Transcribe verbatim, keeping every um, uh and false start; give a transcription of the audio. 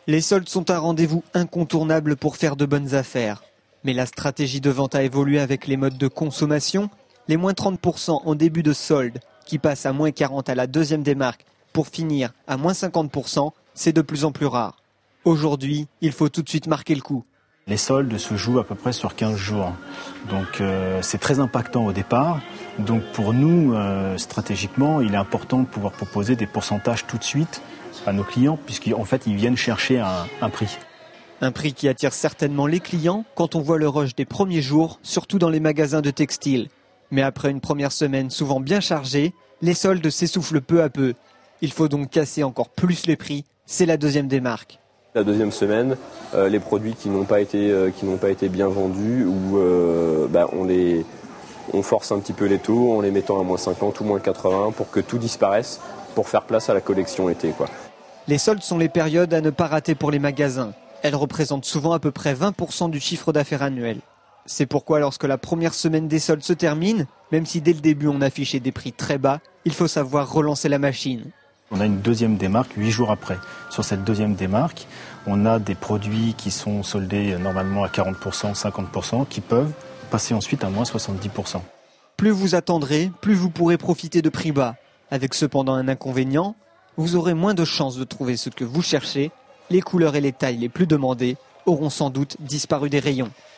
Les soldes sont un rendez-vous incontournable pour faire de bonnes affaires. Mais la stratégie de vente a évolué avec les modes de consommation. Les moins trente pour cent en début de solde, qui passent à moins quarante à la deuxième démarque, pour finir à moins cinquante pour cent, c'est de plus en plus rare. Aujourd'hui, il faut tout de suite marquer le coup. Les soldes se jouent à peu près sur quinze jours. Donc euh, c'est très impactant au départ. Donc pour nous, euh, stratégiquement, il est important de pouvoir proposer des pourcentages tout de suite à nos clients, puisqu'en fait, ils viennent chercher un, un prix. Un prix qui attire certainement les clients quand on voit le rush des premiers jours, surtout dans les magasins de textiles. Mais après une première semaine souvent bien chargée, les soldes s'essoufflent peu à peu. Il faut donc casser encore plus les prix, c'est la deuxième démarque. La deuxième semaine, euh, les produits qui n'ont pas été, euh, qui n'ont pas été bien vendus, ou euh, bah, on, les, on force un petit peu les taux en les mettant à moins cinquante ou moins quatre-vingts pour que tout disparaisse, pour faire place à la collection été, quoi. Les soldes sont les périodes à ne pas rater pour les magasins. Elles représentent souvent à peu près vingt pour cent du chiffre d'affaires annuel. C'est pourquoi lorsque la première semaine des soldes se termine, même si dès le début on affichait des prix très bas, il faut savoir relancer la machine. On a une deuxième démarque huit jours après. Sur cette deuxième démarque, on a des produits qui sont soldés normalement à quarante pour cent, cinquante pour cent, qui peuvent passer ensuite à moins soixante-dix pour cent. Plus vous attendrez, plus vous pourrez profiter de prix bas. Avec cependant un inconvénient, vous aurez moins de chances de trouver ce que vous cherchez. Les couleurs et les tailles les plus demandées auront sans doute disparu des rayons.